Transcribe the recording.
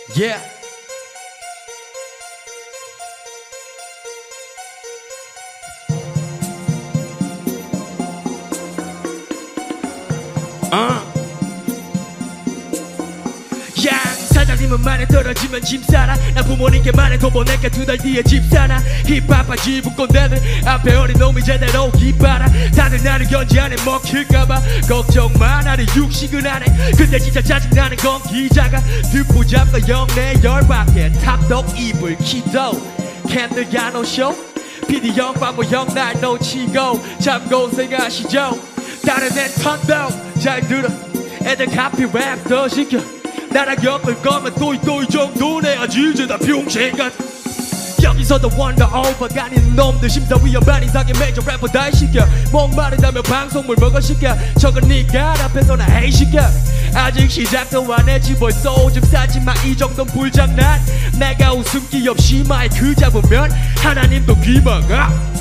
Yeah. 양 사장님은 말에 떨어지면 짐 싸라. 나 부모님께 말해 돈 보낼게 2달 뒤에 집 사나. 힙합파 지부 꼰대들 앞에 어린 놈이 제대로 기봐라. 다들 나를 견지 안에 먹힐까봐 걱정마. 나를 육식은 안해. 근데 진짜 짜증나는 건 기자가 듣고 잡고 영내 열받게 탑독 이불 키도 캔들 야노쇼 PD 형 바보 형 날 놓치고 참 고생하시죠. 다른 애 턴도 잘 들어. 애들 카피 랩 더 시켜. 나랑 엮을 거면 또이 정도네. 아주 이제 다 병신 같아. 여기서도 원더 오버가는 놈들 심사위원 반 이상의 메이저 래퍼 다 시켜. 목마르다며 방송물 먹어 시켜. 저건 니가 앞에서 나 헤이 시켜. 아직 시작도 안 했지 벌써 오줌 싸지마. 이 정도는 불장난. 내가 웃음기 없이 마이크 잡으면 하나님도 귀먹어.